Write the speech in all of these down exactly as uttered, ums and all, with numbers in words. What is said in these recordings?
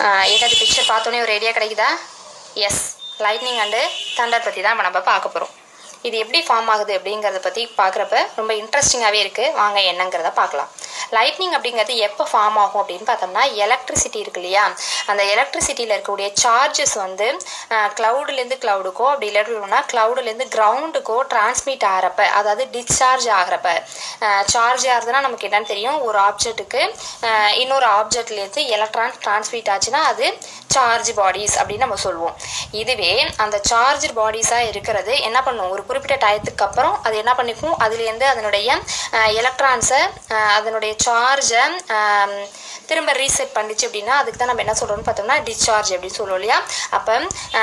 என்னது பிக்சர் பார்த்தோன்னே ஒரு ஐடியா கிடைக்குதா? எஸ், லைட்னிங் அண்டு தண்டர் பற்றி தான் நம்ம பார்க்க போகிறோம். இது எப்படி ஃபார்ம் ஆகுது அப்படிங்கிறத பற்றி பார்க்குறப்ப ரொம்ப இன்ட்ரெஸ்டிங்காகவே இருக்குது. வாங்க என்னங்கிறத பார்க்கலாம். லைட்னிங் அப்படிங்கிறது எப்போ ஃபார்ம் ஆகும் அப்படின்னு பார்த்தோம்னா, எலக்ட்ரிசிட்டி இருக்கு இல்லையா, அந்த எலக்ட்ரிசிட்டியில் இருக்கக்கூடிய சார்ஜஸ் வந்து க்ளவுடுலேருந்து க்ளவுடுக்கோ அப்படி இல்லாட்டினா க்ளவுடுலேருந்து கிரவுண்டுக்கோ டிரான்ஸ்மிட் ஆகிறப்ப, அதாவது டிஸ்சார்ஜ் ஆகிறப்ப, சார்ஜ் ஆகிறதுனா நமக்கு என்னன்னு தெரியும், ஒரு ஆப்ஜெக்ட்டுக்கு இன்னொரு ஆப்ஜெக்ட்லேருந்து எலக்ட்ரான் டிரான்ஸ்மிட் ஆச்சுன்னா அது சார்ஜ் பாடிஸ் அப்படின்னு நம்ம சொல்லுவோம். இதுவே அந்த சார்ஜ் பாடிஸாக இருக்கிறது என்ன பண்ணும், ஒரு குறிப்பிட்ட டயத்துக்கு அப்புறம் அது என்ன பண்ணிக்கும், அதுலேருந்து அதனுடைய எலக்ட்ரான்ஸை அதனுடைய சார்ஜை திரும்ப ரீசெட் பண்ணிச்சு அப்படின்னா அதுக்கு தான் நம்ம என்ன சொல்கிறோம்னு பார்த்தோம்னா டிஸ்சார்ஜ் அப்படின்னு சொல்லுவோம் இல்லையா. அப்போ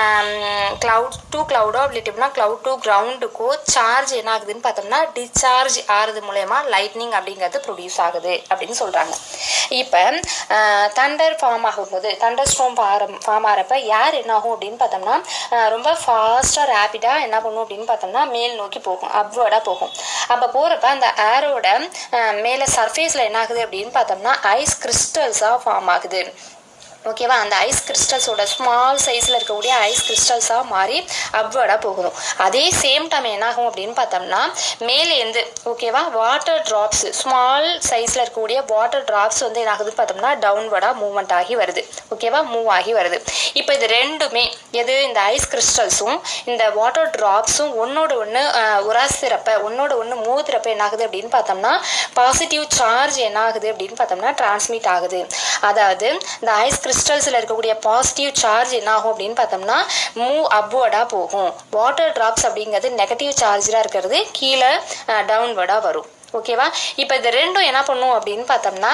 க்ளவுட் டு க்ளவுடோ அப்படி அப்படின்னா க்ளவுட் டு கிரவுண்டுக்கோ சார்ஜ் என்ன ஆகுதுன்னு பார்த்தோம்னா டிஸ்சார்ஜ் ஆகிறது மூலயமா லைட்னிங் அப்படிங்கிறது ப்ரொடியூஸ் ஆகுது அப்படின்னு சொல்கிறாங்க. இப்போ தண்டர் ஃபார்ம் ஆகும்போது, தண்டர் ஸ்ட்ரோம் ஃபார்ம் ஃபார்ம் ஆகிறப்ப யார் என்ன ஆகும் அப்படின்னு பார்த்தோம்னா ரொம்ப ஃபாஸ்ட்டாக ரேப்பிடாக என்ன பண்ணும் அப்படின்னு பார்த்தோம்னா மேல் நோக்கி போகும், அப்வர்டாக போகும். அப்போ போகிறப்ப அந்த ஏரோட மேலே சர்ஃபேஸில் என்ன ஆகுது அப்படின்னு பார்த்தோம்னா ஐஸ் கிறிஸ்டல்ஸாக ஃபார்ம் ஆகுது. ஓகேவா, அந்த ஐஸ் கிறிஸ்டல்ஸோட ஸ்மால் சைஸில் இருக்கக்கூடிய ஐஸ் கிறிஸ்டல்ஸாக மாறி அப்வர்டாக போகணும். அதே சேம் டைம் என்ன ஆகும் அப்படின்னு பார்த்தோம்னா மேலேருந்து ஓகேவா வாட்டர் ட்ராப்ஸ், ஸ்மால் சைஸில் இருக்கக்கூடிய வாட்டர் ட்ராப்ஸ் வந்து என்ன ஆகுதுன்னு பார்த்தோம்னா டவுன்வர்டாக மூவ்மெண்ட் ஆகி வருது. ஓகேவா, மூவ் ஆகி வருது. இப்போ இது ரெண்டுமே எது, இந்த ஐஸ் கிறிஸ்டல்ஸும் இந்த வாட்டர் ட்ராப்ஸும் ஒன்னோட ஒன்று உராசிறப்ப ஒன்னோட ஒன்று மோதுறப்ப என்ன ஆகுது அப்படின்னு பார்த்தோம்னா பாசிட்டிவ் சார்ஜ் என்ன ஆகுது அப்படின்னு பார்த்தோம்னா டிரான்ஸ்மிட் ஆகுது. அதாவது இந்த ஐஸ் கிறிஸ்டல்ஸில் இருக்கக்கூடிய பாசிட்டிவ் சார்ஜ் என்ன ஆகும் அப்படின்னு பார்த்தோம்னா மூவ் அப்வர்டாக போகும். வாட்டர் ட்ராப்ஸ் அப்படிங்கிறது நெகட்டிவ் சார்ஜாக இருக்கிறது கீழே டவுன்வர்டாக வரும். ஓகேவா, இப்போ இது ரெண்டும் என்ன பண்ணும் அப்படின்னு பார்த்தோம்னா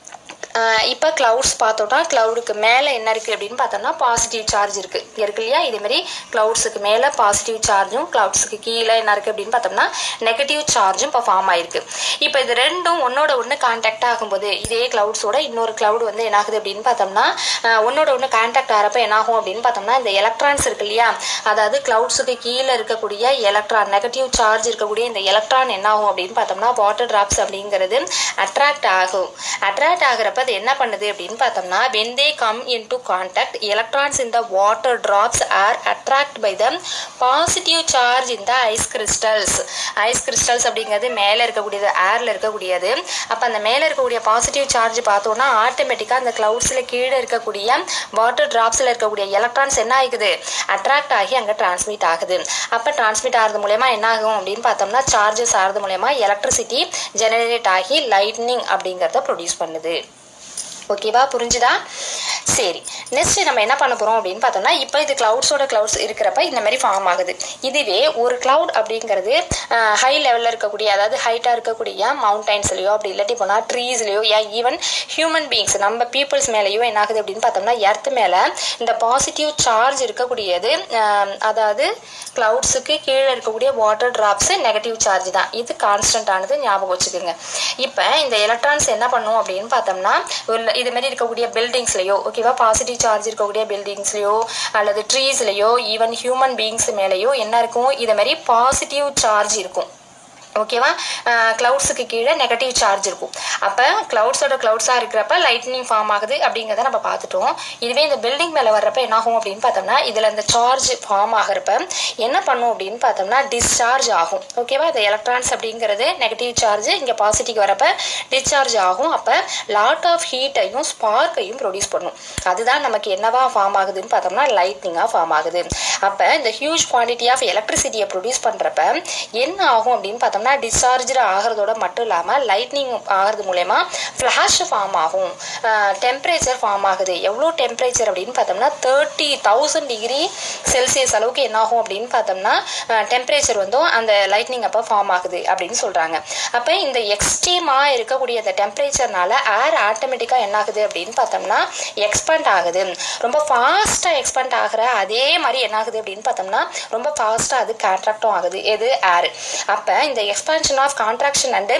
இப்போ க்ளவுட்ஸ் பார்த்தோம்னா க்ளவுடுக்கு மேலே என்ன இருக்குது அப்படின்னு பார்த்தோம்னா பாசிட்டிவ் சார்ஜ் இருக்குது இங்கே இருக்கு இல்லையா. இதேமாரி க்ளவுட்ஸுக்கு மேலே பாசிட்டிவ் சார்ஜும் க்ளவுட்ஸுக்கு கீழே என்ன இருக்குது அப்படின்னு பார்த்தோம்னா நெகட்டிவ் சார்ஜும் இப்போ ஃபார்ம் ஆயிருக்கு. இப்போ இது ரெண்டும் ஒன்னோட ஒன்று கான்டாக்ட் ஆகும்போது இதே க்ளவுட்ஸோட இன்னொரு க்ளவுட் வந்து என்ன ஆகுது அப்படின்னு பார்த்தோம்னா ஒன்னோட ஒன்று கான்டாக்ட் ஆகிறப்ப என்ன ஆகும் அப்படின்னு பார்த்தோம்னா இந்த எலக்ட்ரான்ஸ் இருக்கு இல்லையா, அதாவது க்ளவுட்ஸுக்கு கீழே இருக்கக்கூடிய எலக்ட்ரான், நெகட்டிவ் சார்ஜ் இருக்கக்கூடிய இந்த எலக்ட்ரான் என்ன ஆகும் அப்படின்னு பார்த்தோம்னா வாட்டர் ட்ராப்ஸ் அப்படிங்கிறது அட்ராக்ட் ஆகும். அட்ராக்ட் ஆகிறப்ப அது என்ன பண்ணுது அப்படின்னு பார்த்தோம்னா when they come into contact, electrons in the water drops are attracted by the positive charge in the ice crystals. ice crystals அப்படிங்கிறது மேலே இருக்கக்கூடியது, ஏரில் இருக்கக்கூடியது. அப்போ அந்த மேலே இருக்கக்கூடிய பாசிட்டிவ் சார்ஜ் பார்த்தோம்னா ஆட்டோமேட்டிக்காக அந்த க்ளவுட்ஸில் கீழே இருக்கக்கூடிய வாட்டர் ட்ராப்ஸில் இருக்கக்கூடிய எலக்ட்ரான்ஸ் என்ன ஆகுது, அட்ராக்ட் ஆகி அங்கே டிரான்ஸ்மிட் ஆகுது. அப்போ டிரான்ஸ்மிட் ஆகிறது மூலயமா என்ன ஆகும் அப்படின்னு பார்த்தோம்னா சார்ஜஸ் ஆகிறது மூலயமா எலக்ட்ரிசிட்டி ஜெனரேட் ஆகி லைட்னிங் அப்படிங்கிறத ப்ரொடியூஸ் பண்ணுது. ஓகேவா, புரிஞ்சுதா? சரி, நெக்ஸ்ட் நம்ம என்ன பண்ண போகிறோம் அப்படின்னு பார்த்தோம்னா இப்போ இது க்ளவுட்ஸோட க்ளவுட்ஸ் இருக்கிறப்ப இந்த மாதிரி ஃபார்ம் ஆகுது. இதுவே ஒரு க்ளவுட் அப்படிங்கிறது ஹை லெவலில் இருக்கக்கூடிய, அதாவது ஹைட்டாக இருக்கக்கூடிய மவுண்டைன்ஸ்லையோ அப்படி இல்லாட்டி போனால் ட்ரீஸ்லையோ ஏன் ஈவன் ஹியூமன் பீயிங்ஸ் நம்ம பீப்புள்ஸ் மேலேயோ என்ன ஆகுது அப்படின்னு பார்த்தோம்னா எர்த் மேலே இந்த பாசிட்டிவ் சார்ஜ் இருக்கக்கூடியது, அதாவது க்ளவுட்ஸுக்கு கீழே இருக்கக்கூடிய வாட்டர் ட்ராப்ஸு நெகட்டிவ் சார்ஜ் தான், இது கான்ஸ்டன்டானது, ஞாபகம் வச்சுக்கோங்க. இப்போ இந்த எலக்ட்ரான்ஸ் என்ன பண்ணும் அப்படின்னு பார்த்தோம்னா இது மாதிரி இருக்கக்கூடிய பில்டிங்ஸ்லையோ ஓகேவா பாசிட்டிவ் சார்ஜ் இருக்கக்கூடிய பில்டிங்ஸ்லையோ அல்லது ட்ரீஸ்லையோ ஈவன் ஹியூமன் பீயிங்ஸ் மேலேயோ என்ன இருக்கும், இது மாதிரி பாசிட்டிவ் சார்ஜ் இருக்கும். ஓகேவா, க்ளவுட்ஸுக்கு கீழே நெகட்டிவ் சார்ஜ் இருக்கும். அப்போ க்ளவுட்ஸோட க்ளவுட்ஸாக இருக்கிறப்ப லைட்னிங் ஃபார்ம் ஆகுது அப்படிங்கிறத நம்ம பார்த்துட்டோம். இதுவே இந்த பில்டிங் மேலே வர்றப்ப என்ன ஆகும் அப்படின்னு பார்த்தோம்னா இதில் இந்த சார்ஜ் ஃபார்ம் ஆகிறப்ப என்ன பண்ணும் அப்படின்னு பார்த்தோம்னா டிஸ்சார்ஜ் ஆகும். ஓகேவா, இந்த எலக்ட்ரான்ஸ் அப்படிங்கிறது நெகட்டிவ் சார்ஜ் இங்கே பாசிட்டிவ் வரப்போ டிஸ்சார்ஜ் ஆகும். அப்போ லாட் ஆஃப் ஹீட்டையும் ஸ்பார்க்கையும் ப்ரொடியூஸ் பண்ணும். அதுதான் நமக்கு என்னவா ஃபார்ம் ஆகுதுன்னு பார்த்தோம்னா லைட்னிங்காக ஃபார்ம் ஆகுது. அப்போ இந்த ஹியூஜ் குவான்டிட்டி ஆஃப் எலக்ட்ரிசிட்டியை ப்ரொடியூஸ் பண்ணுறப்ப என்ன ஆகும் அப்படின்னு பார்த்தோம்னா டிஸ்சார்ஜ் ஆகிறதோட மட்டும் இல்லாமல் லைட்னிங் ஆகிறது மூலயமா ஃப்ளாஷ் ஃபார்ம் ஆகும், டெம்பரேச்சர் ஃபார்ம் ஆகுது. எவ்வளோ டெம்பரேச்சர் அப்படின்னு பார்த்தோம்னா தேர்ட்டி தௌசண்ட் டிகிரி செல்சியஸ் அளவுக்கு என்ன ஆகும் அப்படின்னு பார்த்தோம்னா டெம்பரேச்சர் வந்து அந்த லைட்னிங் அப்போ ஃபார்ம் ஆகுது அப்படின்னு சொல்கிறாங்க. அப்போ இந்த எக்ஸ்ட்ரீமாக இருக்கக்கூடிய அந்த டெம்பரேச்சர்னால ஏர் ஆட்டோமேட்டிக்காக என்ன ஆகுது அப்படின்னு பார்த்தோம்னா எக்ஸ்பேண்ட் ஆகுது. ரொம்ப ஃபாஸ்ட்டாக எக்ஸ்பேண்ட் ஆகிற அதே மாதிரி என்ன ஆகுது அப்படின்னு பார்த்தோம்னா ரொம்ப ஃபாஸ்ட்டாக அது கான்ட்ராக்டும் ஆகுது, எது ஏர். அப்போ இந்த expansion of contraction and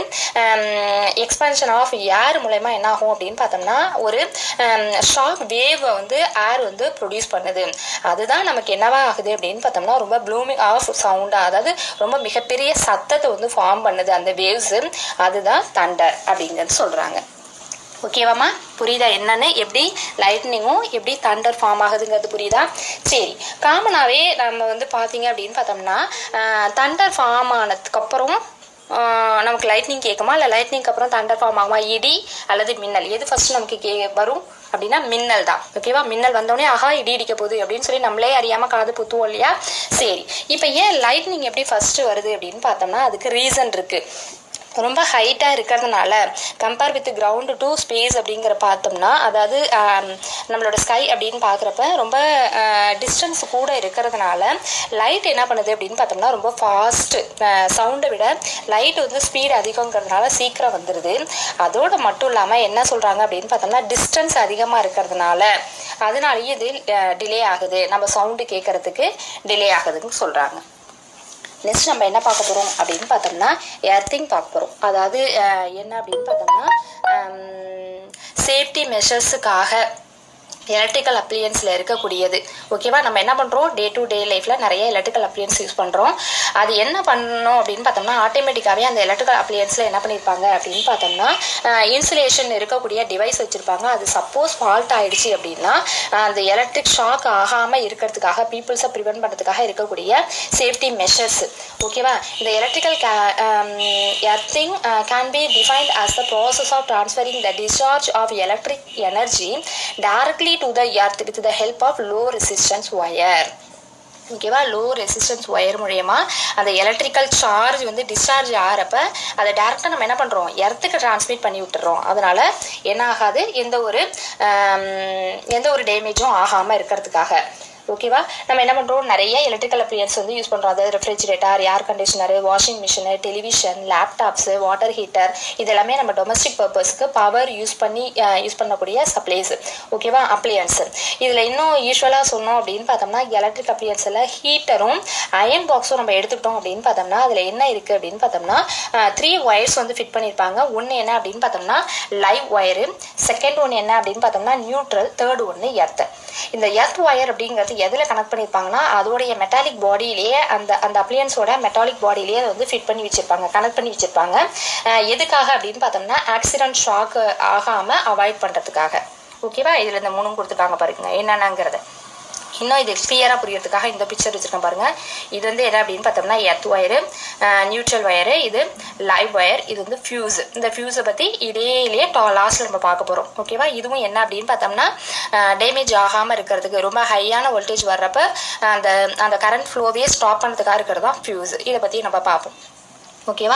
expansion of air மூலமா என்ன ஆகும் அப்படின்னு பார்த்தோம்னா ஒரு ஷாக் வேவை வந்து ஏர் வந்து ப்ரொடியூஸ் பண்ணுது. அதுதான் நமக்கு என்னவா ஆகுது அப்படின்னு பார்த்தோம்னா ரொம்ப ப்ளூமிங் ஆஃப் சவுண்டாக, அதாவது ரொம்ப மிகப்பெரிய சத்தத்தை வந்து ஃபார்ம் பண்ணுது அந்த வேவ்ஸு. அதுதான் தண்டர் அப்படிங்கிறது சொல்கிறாங்க. ஓகேவாம்மா? புரியுதா என்னன்னு, எப்படி லைட்னிங்கும் எப்படி தண்டர் ஃபார்ம் ஆகுதுங்கிறது புரியுதா? சரி, காமனாகவே நம்ம வந்து பார்த்தீங்க அப்படின்னு பார்த்தோம்னா தண்டர் ஃபார்ம் ஆனதுக்கப்புறம் நமக்கு லைட்னிங் கேட்குமா, இல்லை லைட்னிங்க்கு அப்புறம் தண்டர் ஃபார்ம் ஆகுமா? இடி அல்லது மின்னல் எது ஃபர்ஸ்ட் நமக்கு கே வரும் அப்படின்னா மின்னல் தான். ஓகேவா? மின்னல் வந்தோடனே ஆஹா இடி இடிக்க போகுது அப்படின்னு சொல்லி நம்மளே அறியாமல் காது புத்துவோம் இல்லையா? சரி, இப்போ ஏன் லைட்னிங் எப்படி ஃபர்ஸ்ட் வருது அப்படின்னு பார்த்தோம்னா அதுக்கு ரீசன் இருக்குது. ரொம்ப ஹைட்டாக இருக்கிறதுனால compare with ground to space அப்படிங்கிற பார்த்தோம்னா, அதாவது நம்மளோட ஸ்கை அப்படின்னு பார்க்குறப்ப ரொம்ப டிஸ்டன்ஸ் கூட இருக்கிறதுனால லைட் என்ன பண்ணுது அப்படின்னு பார்த்தோம்னா ரொம்ப ஃபாஸ்ட்டு, சவுண்டை விட லைட் வந்து ஸ்பீடு அதிகங்கிறதுனால சீக்கிரம் வந்துடுது. அதோடு மட்டும் இல்லாமல் என்ன சொல்கிறாங்க அப்படின்னு பார்த்தோம்னா டிஸ்டன்ஸ் அதிகமாக இருக்கிறதுனால அதனாலேயே இது டிலே ஆகுது, நம்ம சவுண்டு கேட்குறதுக்கு டிலே ஆகுதுன்னு சொல்கிறாங்க. நெக்ஸ்ட் நம்ம என்ன பார்க்க போகிறோம் அப்படின்னு பார்த்தோம்னா எர்த்திங் பார்க்க போகிறோம். அதாவது என்ன அப்படின்னு பார்த்தோம்னா சேஃப்டி மெஷர்ஸுக்காக எலக்ட்ரிக்கல் அப்ளையன்ஸில் இருக்கக்கூடியது. ஓகேவா? நம்ம என்ன பண்ணுறோம், டே டு டே லைஃப்பில் நிறைய எலக்ட்ரிக்கல் அப்ளையன்ஸ் யூஸ் பண்ணுறோம். அது என்ன பண்ணணும் அப்படின்னு பார்த்தோம்னா ஆட்டோமேட்டிக்காகவே அந்த எலக்ட்ரிக்கல் அப்ளையன்ஸில் என்ன பண்ணியிருப்பாங்க அப்படின்னு பார்த்தோம்னா இன்சுலேஷன் இருக்கக்கூடிய டிவைஸ் வச்சுருப்பாங்க. அது சப்போஸ் ஃபால்ட் ஆகிடுச்சு அப்படின்னா அந்த எலக்ட்ரிக் ஷாக் ஆகாமல் இருக்கிறதுக்காக, பீப்புள்ஸை ப்ரிவென்ட் பண்ணுறதுக்காக இருக்கக்கூடிய சேஃப்டி மெஷர்ஸ். ஓகேவா? இந்த electrical earthing can be defined as the process of transferring the discharge of electric energy directly to the earth with the help of low resistance wire. ஓகேவா? Low resistance wire மூலமா அந்த electrical charge வந்து discharge ஆகிறப்ப அதை டேரெக்டாக நம்ம என்ன பண்ணுறோம், எர்த்துக்கு டிரான்ஸ்மிட் பண்ணி விட்டுறோம். அதனால் என்ன ஆகாது, எந்த ஒரு எந்த ஒரு டேமேஜும் ஆகாமல் இருக்கிறதுக்காக. ஓகேவா? நம்ம என்ன பண்ணுறோம், நிறைய எலக்ட்ரிக்கல் அப்ளையன்ஸ் வந்து யூஸ் பண்ணுறோம். அதாவது refrigerator, air conditioner, washing machine, television, laptops, water heater, இதெல்லாமே நம்ம டொமஸ்டிக் பர்பஸ்க்கு பவர் யூஸ் பண்ணி யூஸ் பண்ணக்கூடிய சப்ளைஸ். ஓகேவா? அப்ளையன்ஸு. இதில் இன்னும் யூஸ்வலாக சொன்னோம் அப்படின்னு பார்த்தோம்னா எலக்ட்ரிக் அப்ளையன்ஸில் ஹீட்டரும் அயன் பாக்ஸும் நம்ம எடுத்துக்கிட்டோம் அப்படின்னு பார்த்தோம்னா அதில் என்ன இருக்குது அப்படின்னு பார்த்தோம்னா த்ரீ ஒயர்ஸ் வந்து ஃபிட் பண்ணியிருப்பாங்க. ஒன்று என்ன அப்படின்னு பார்த்தோம்னா லைவ் ஒயரு, செகண்ட் ஒன்று என்ன அப்படின்னு பார்த்தோம்னா நியூட்ரல், தேர்ட் ஒன்று எர்த். இந்த எர்த் ஒயர் அப்படிங்கிறது எதில் கனெக்ட் பண்ணியிருப்பாங்கன்னா அதோடைய மெட்டாலிக் பாடியிலேயே அந்த அந்த அப்ளையன்ஸோட மெட்டாலிக் பாடியிலேயே வந்து ஃபிட் பண்ணி வச்சுருப்பாங்க, கனெக்ட் பண்ணி வச்சுருப்பாங்க. எதுக்காக அப்படின்னு பார்த்தோம்னா ஆக்சிடென்ட் ஷாக் ஆகாமல் அவாய்ட் பண்ணுறதுக்காக. ஓகேவா? இதில் இந்த மூணும் கொடுத்துருக்காங்க பாருங்க என்னென்னங்கிறத. இன்னும் இது கிளியராக புரியறதுக்காக இந்த பிக்சர் வச்சுருக்கேன் பாருங்கள். இது வந்து என்ன அப்படின்னு பார்த்தோம்னா எர்த் ஒயரு, நியூட்ரல் ஒயரு, இது லைவ் ஒயர், இது வந்து ஃபியூஸ். இந்த ஃபியூஸை பற்றி இடையிலேயே டா லாஸ்ட்டில் நம்ம பார்க்க போகிறோம். ஓகேவா? இதுவும் என்ன அப்படின்னு பார்த்தோம்னா டேமேஜ் ஆகாமல் இருக்கிறதுக்கு, ரொம்ப ஹையான வோல்டேஜ் வர்றப்ப அந்த அந்த கரண்ட் ஃப்ளோவே ஸ்டாப் பண்ணுறதுக்காக இருக்கிறது தான் ஃபியூஸ். இதை பற்றி நம்ம பார்ப்போம். ஓகேவா?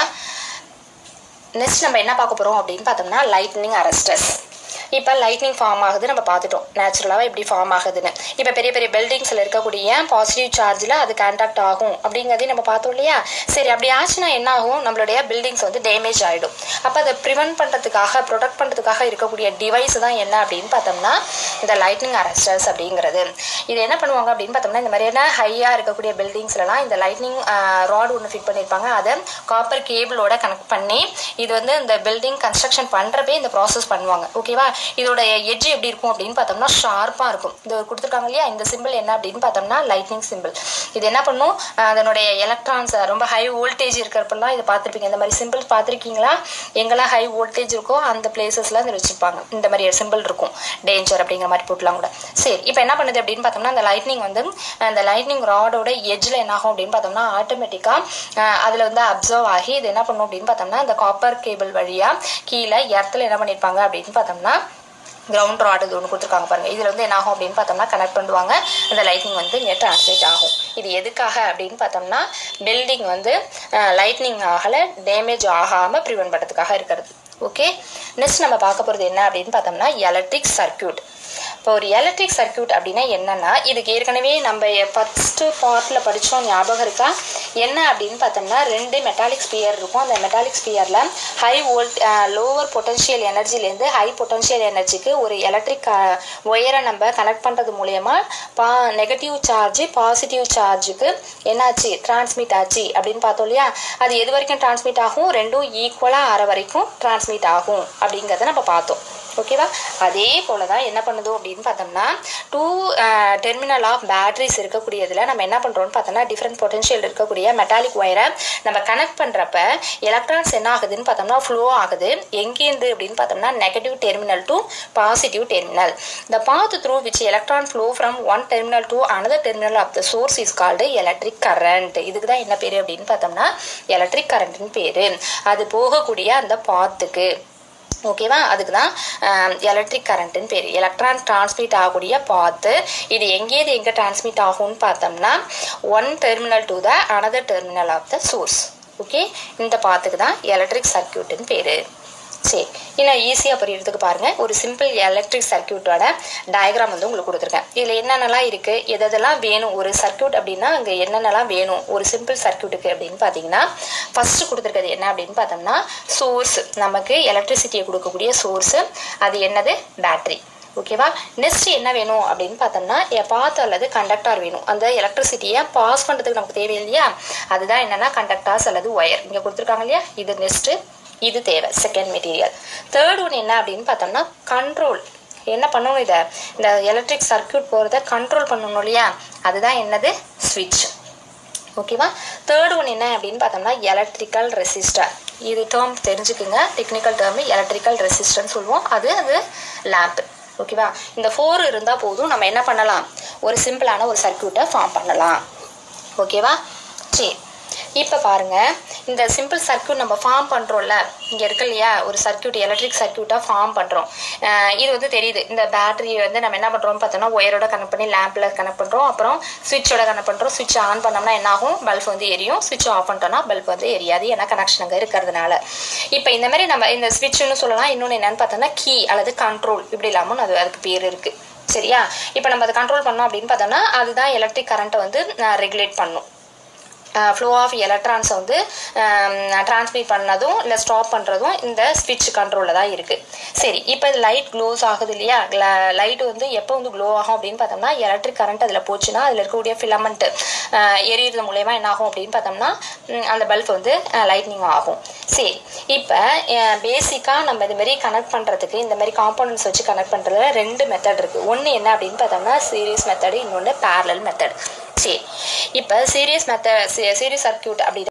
நெக்ஸ்ட் நம்ம என்ன பார்க்க போகிறோம் அப்படின்னு பார்த்தோம்னா லைட்னிங் அரஸ்டர்ஸ். இப்போ லைட்னிங் ஃபார்ம் ஆகுது நம்ம பார்த்துட்டோம், நேச்சுரலாக எப்படி ஃபார்ம் ஆகுதுன்னு. இப்போ பெரிய பெரிய பில்டிங்ஸில் இருக்கக்கூடிய பாசிட்டிவ் சார்ஜில் அது கான்டாக்ட் ஆகும் அப்படிங்கிறதையும் நம்ம பார்த்தோம் இல்லையா? சரி, அப்படி ஆச்சுன்னா என்ன ஆகும், நம்மளுடைய பில்டிங்ஸ் வந்து டேமேஜ் ஆகிடும். அப்போ அதை ப்ரிவென்ட் பண்ணுறதுக்காக, ப்ரொடெக்ட் பண்ணுறதுக்காக இருக்கக்கூடிய டிவைஸ் தான் என்ன அப்படின்னு பார்த்தோம்னா இந்த லைட்னிங் அரஸ்டர்ஸ் அப்படிங்கிறது. இது என்ன பண்ணுவாங்க அப்படின்னு பார்த்தோம்னா இந்த மாதிரியான ஹையாக இருக்கக்கூடிய பில்டிங்ஸ்லாம் இந்த லைட்னிங் ராட் ஒன்று ஃபிட் பண்ணியிருப்பாங்க. அதை காப்பர் கேபிளோட கனெக்ட் பண்ணி இது வந்து இந்த பில்டிங் கன்ஸ்ட்ரக்ஷன் பண்ணுறப்பே இந்த ப்ராசஸ் பண்ணுவாங்க. ஓகேவா? இதோட எட்ஜ் எப்படி இருக்கும் அப்படின்னு பார்த்தோம்னா ஷார்ப்பாக இருக்கும். இது கொடுத்துருக்காங்க இல்லையா, இந்த சிம்பிள் என்ன அப்படின்னு பார்த்தோம்னா லைட்னிங் சிம்பிள். இது என்ன பண்ணும், அதனுடைய எலக்ட்ரான்ஸ் ரொம்ப ஹை வோல்டேஜ் இருக்கிறப்பெல்லாம் இதை பார்த்துருப்பீங்க. இந்த மாதிரி சிம்பிள் பார்த்துருக்கீங்களா? எங்கெல்லாம் ஹை வோல்டேஜ் இருக்கோ அந்த பிளேசஸ்லாம் இதை வச்சுருப்பாங்க. இந்த மாதிரி சிம்பிள் இருக்கும், டேஞ்சர் அப்படிங்கிற மாதிரி போட்டலாம் கூட. சரி, இப்போ என்ன பண்ணுது அப்படின்னு பார்த்தோம்னா அந்த லைட்னிங் வந்து அந்த லைட்னிங் ராடோட எட்ஜில் என்ன ஆகும் அப்படின்னு பார்த்தோம்னா ஆட்டோமேட்டிக்காக அதில் வந்து அப்சர்வ் ஆகி இது என்ன பண்ணும் அப்படின்னு பார்த்தோம்னா இந்த காப்பர் கேபிள் வழியாக கீழே எர்த்தில் என்ன பண்ணியிருப்பாங்க அப்படின்னு பார்த்தோம்னா கிரவுண்ட் ராட் இது ஒன்று கொடுத்துருக்காங்க பாருங்கள். இதில் வந்து என்ன ஆகும் அப்படின்னு பார்த்தோம்னா கனெக்ட் பண்ணுவாங்க. அந்த லைட்னிங் வந்து இங்கே ட்ரான்ஸ்மிட் ஆகும். இது எதுக்காக அப்படின்னு பார்த்தோம்னா பில்டிங் வந்து லைட்னிங் ஆகலை, டேமேஜ் ஆகாமல் ப்ரிவென்ட் பண்ணுறதுக்காக இருக்கிறது. ஓகே, நெக்ஸ்ட் நம்ம பார்க்க போகிறது என்ன அப்படின்னு பார்த்தோம்னா எலக்ட்ரிக் சர்க்யூட். இப்போ ஒரு எலக்ட்ரிக் சர்க்யூட் அப்படின்னா என்னென்னா இதுக்கு ஏற்கனவே நம்ம ஃபஸ்ட்டு பார்ட்டில் படித்தோம், ஞாபகம் இருக்கா? என்ன அப்படின்னு பார்த்தோம்னா ரெண்டு மெட்டாலிக் ஸ்பியர் இருக்கும். அந்த மெட்டாலிக் ஸ்பியரில் ஹை வோல்ட் லோவர் பொட்டன்ஷியல் எனர்ஜிலேருந்து ஹை பொட்டன்ஷியல் எனர்ஜிக்கு ஒரு எலக்ட்ரிக் ஒயரை நம்ம கனெக்ட் பண்ணுறது மூலயமா பா நெகட்டிவ் சார்ஜ் பாசிட்டிவ் சார்ஜுக்கு என்னாச்சு, டிரான்ஸ்மிட் ஆச்சு அப்படின்னு பார்த்தோம் இல்லையா? அது எது வரைக்கும் டிரான்ஸ்மிட் ஆகும், ரெண்டும் ஈக்குவலாக ஆற வரைக்கும் டிரான்ஸ்மிட் ஆகும் அப்படிங்கிறத நம்ம பார்த்தோம். ஓகேவா? அதே போல் தான் என்ன பண்ணுது அப்படின்னு பார்த்தோம்னா டூ டெர்மினல் ஆஃப் பேட்டரிஸ் இருக்கக்கூடியதில் நம்ம என்ன பண்ணுறோம்னு பார்த்தோம்னா டிஃப்ரெண்ட் பொட்டன்ஷியல் இருக்கக்கூடிய மெட்டாலிக் ஒயரை நம்ம கனெக்ட் பண்ணுறப்ப எலக்ட்ரான்ஸ் என்ன ஆகுதுன்னு பார்த்தோம்னா ஃப்ளோ ஆகுது. எங்கேருந்து அப்படின்னு பார்த்தோம்னா negative terminal to positive terminal. The path through which electron flow from one terminal to another terminal of the source is called electric current. இதுக்கு தான் என்ன பேர் அப்படின்னு பார்த்தோம்னா எலக்ட்ரிக் கரண்ட்னு பேர். அது போகக்கூடிய அந்த பாத்துக்கு ஓகேவா, அதுக்கு தான் எலக்ட்ரிக் கரண்ட்டுன்னு பேர். எலக்ட்ரான் டிரான்ஸ்மிட் ஆகக்கூடிய பாத்து இது எங்கேயிருந்து எங்கே டிரான்ஸ்மிட் ஆகும்னு பார்த்தோம்னா one terminal to the another terminal of the source. Okay, இந்த பாத்துக்கு தான் எலக்ட்ரிக் சர்க்கியூட்டுன்னு பேர். சரி, இன்னும் ஈஸியாக புரியறதுக்கு பாருங்கள். ஒரு சிம்பிள் எலக்ட்ரிக் சர்க்கியூட்டோட டயக்ராம் வந்து உங்களுக்கு கொடுத்துருக்கேன். இதில் என்னென்னலாம் இருக்குது, எதெல்லாம் வேணும் ஒரு சர்க்கியூட் அப்படின்னா அங்கே என்னென்னலாம் வேணும் ஒரு சிம்பிள் சர்க்கியூட்டுக்கு அப்படின்னு பார்த்தீங்கன்னா ஃபஸ்ட்டு கொடுத்துருக்கிறது என்ன அப்படின்னு பார்த்தோம்னா சோர்ஸு, நமக்கு எலக்ட்ரிசிட்டியை கொடுக்கக்கூடிய சோர்ஸு. அது என்னது? பேட்ரி. ஓகேவா? நெக்ஸ்ட் என்ன வேணும் அப்படின்னு பார்த்தோம்னா பாத் அல்லது கண்டக்டார் வேணும். அந்த எலக்ட்ரிசிட்டியை பாஸ் பண்ணுறதுக்கு நமக்கு தேவை இல்லையா, அதுதான் என்னென்னா கண்டக்டார்ஸ் அல்லது ஒயர் இங்கே கொடுத்துருக்காங்க இல்லையா. இது நெக்ஸ்ட்டு இது தேவை, செகண்ட் மெட்டீரியல். தேர்ட் ஒன் என்ன அப்படின்னு பார்த்தோம்னா கண்ட்ரோல். என்ன பண்ணணும், இதை இந்த எலக்ட்ரிக் சர்க்கியூட் போகிறத கண்ட்ரோல் பண்ணணும் இல்லையா, அதுதான் என்னது? ஸ்விட்ச். ஓகேவா? தேர்ட் ஒன் என்ன அப்படின்னு பார்த்தோம்னா எலக்ட்ரிக்கல் ரெசிஸ்டர். இது டேர்ம் தெரிஞ்சுக்குங்க, டெக்னிக்கல் டேர்ம் எலக்ட்ரிக்கல் ரெசிஸ்டர்னு சொல்லுவோம். அது அது லேம்ப். ஓகேவா? இந்த ஃபோர் இருந்தால் போதும், நம்ம என்ன பண்ணலாம், ஒரு சிம்பிளான ஒரு சர்க்கியூட்டை ஃபார்ம் பண்ணலாம். ஓகேவா? சரி, இப்போ பாருங்கள், இந்த சிம்பிள் சர்க்கியூட் நம்ம ஃபார்ம் பண்ணுறோம்ல, இங்கே இருக்கு இல்லையா ஒரு சர்க்கியூட், எலக்ட்ரிக் சர்க்கியூட்டாக ஃபார்ம் பண்ணுறோம். இது வந்து தெரியுது. இந்த பேட்டரி வந்து நம்ம என்ன பண்ணுறோம்னு பார்த்தோம்னா ஒயரோட கனெக்ட் பண்ணி லேம்பில் கனெக்ட் பண்ணுறோம். அப்புறம் சுவிட்சோட கனெக்ட் பண்ணுறோம். சுவிட்ச் ஆன் பண்ணோம்னா என்ன ஆகும், பல்ப் வந்து எரியும். சுவிட்ச் ஆஃப் பண்ணிட்டோம்னா பல்ப் வந்து எரியாது, ஏன்னா கனெக்ஷன் அங்கே இருக்கிறதுனால. இப்போ இந்த மாதிரி நம்ம இந்த சுவிட்ச்னு சொல்லலாம். இன்னொன்று என்னென்னு பார்த்தோம்னா கீ அல்லது கண்ட்ரோல், இப்படி இல்லாமல் அது அதுக்கு பேர் இருக்குது. சரியா? இப்போ நம்ம அதை கண்ட்ரோல் பண்ணோம் அப்படின்னு பார்த்தோம்னா அதுதான் எலக்ட்ரிக் கரண்ட்டை வந்து ரெகுலேட் பண்ணும். ஃப்ளோ ஆஃப் எலக்ட்ரான்ஸை வந்து டிரான்ஸ்மிட் பண்ணதும் இல்லை ஸ்டாப் பண்ணுறதும் இந்த ஸ்விட்ச் கண்ட்ரோலில் தான் இருக்குது. சரி, இப்போ இது லைட் க்ளோஸ் ஆகுது இல்லையா, லைட் வந்து எப்போ வந்து க்ளோ ஆகும் அப்படின்னு பார்த்தோம்னா எலக்ட்ரிக் கரண்ட் அதில் போச்சுன்னா அதில் இருக்கக்கூடிய ஃபிலமெண்ட்டு எரியிறது மூலயமா என்ன ஆகும் அப்படின்னு பார்த்தோம்னா அந்த பல்ப் வந்து லைட்னிங் ஆகும். சரி, இப்போ பேசிக்காக நம்ம இதுமாரி கனெக்ட் பண்ணுறதுக்கு இந்த மாதிரி காம்போனன்ட்ஸ் வச்சு கனெக்ட் பண்ணுறதுல ரெண்டு மெத்தட் இருக்குது. ஒன்று என்ன அப்படின்னு பார்த்தோம்னா சீரிஸ் மெத்தடு, இன்னொன்று பேரலல் மெத்தட். சரி, இப்போ சீரிஸ் மெத்தட் சீரிஸ் சர்க்கியூட் அப்படி